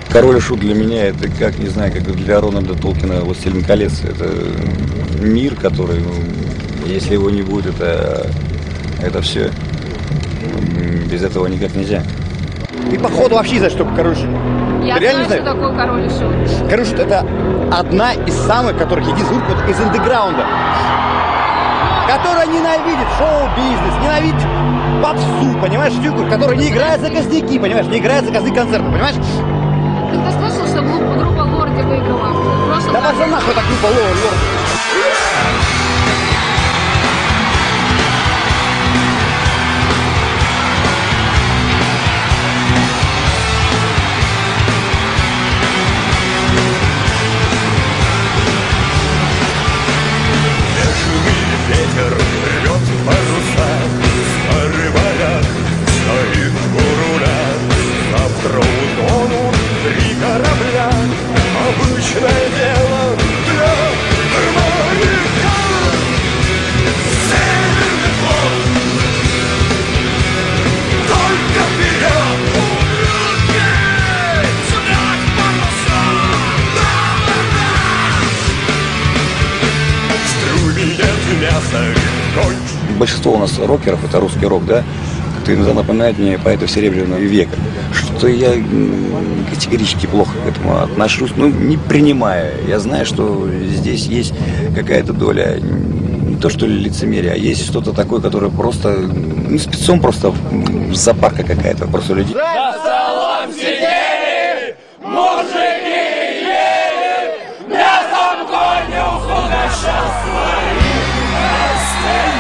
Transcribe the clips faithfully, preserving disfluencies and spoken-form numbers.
Король и Шут для меня это как, не знаю, как для Рональда Толкина «Властелин колец». Это мир, который, ну, если его не будет, это, это все. Без этого никак нельзя. Ты, походу, вообще не знаешь, что такое Король и Шут. Я Ты знаю, знаешь? что такое Король и Шут. Король и Шут — это одна из самых, которых единственных вот из андеграунда, которая ненавидит шоу-бизнес, ненавидит попсу, понимаешь, фигур, которая не играет за костяки, понимаешь, не играет за козы концерта, понимаешь? Ты кто слышал, что группа, группа Лорди выиграла? В Да пошла нахуй эта группа Лорди. Ветер рвет паруса, старый моряк стоит у руля. Завтра утонут три корабля, обычное дело для моряка. Северный флот, только вперед! Руки сюда к парусам! Струит мясо рекой. Большинство у нас рокеров, это русский рок, да? Как-то иногда напоминает мне поэта Серебряного века. Что я категорически плохо к этому отношусь, ну, не принимая. Я знаю, что здесь есть какая-то доля, не то что лицемерия, а есть что-то такое, которое просто, ну, спецом просто запарка какая-то, просто людей. За столом сидели, мужики ели, мясом конюху угощал своих гостей.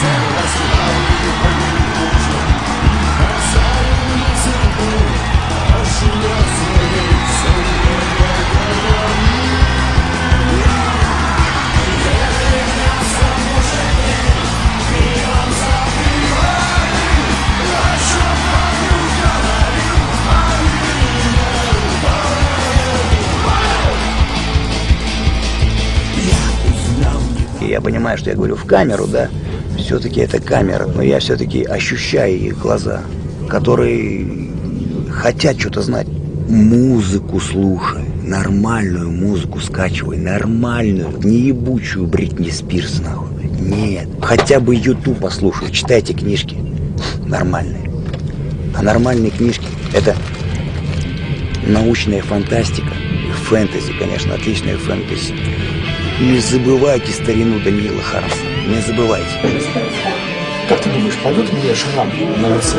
Я понимаю, что я говорю в камеру, да, все-таки это камера, но я все-таки ощущаю их глаза, которые хотят что-то знать. Музыку слушай, нормальную музыку скачивай, нормальную, не ебучую Бритни Спирс, нахуй. Нет, хотя бы Ютуб послушай, читайте книжки нормальные. А нормальные книжки — это научная фантастика, фэнтези, конечно, отличная фэнтези. Не забывайте старину Даниила Хармса. Не забывайте. Как ты думаешь, пойдет мне шрам на лице?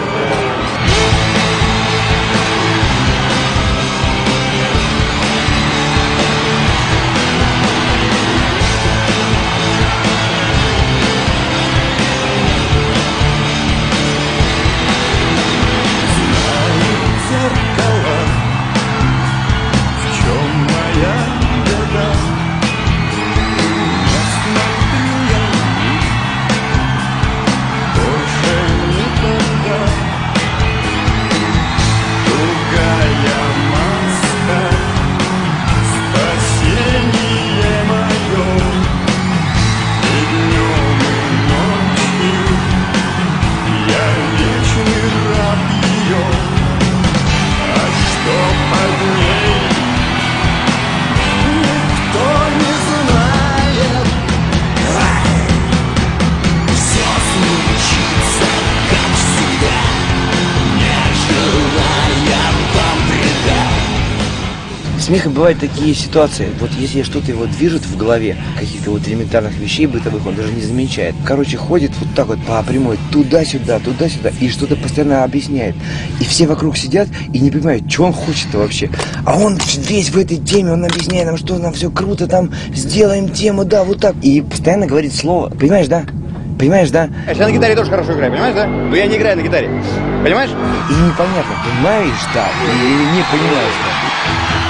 Смехом бывают такие ситуации, вот если что-то его движет в голове, каких-то вот элементарных вещей бытовых, он даже не замечает. Короче, ходит вот так вот по прямой, туда-сюда, туда-сюда, и что-то постоянно объясняет. И все вокруг сидят и не понимают, что он хочет-то вообще. А он весь в этой теме, он объясняет нам, что нам все круто, там, сделаем тему, да, вот так. И постоянно говорит слово, понимаешь, да? Понимаешь, да? Я на гитаре тоже хорошо играю, понимаешь, да? Но я не играю на гитаре, понимаешь? И непонятно, понимаешь, да, или не понимаешь, да.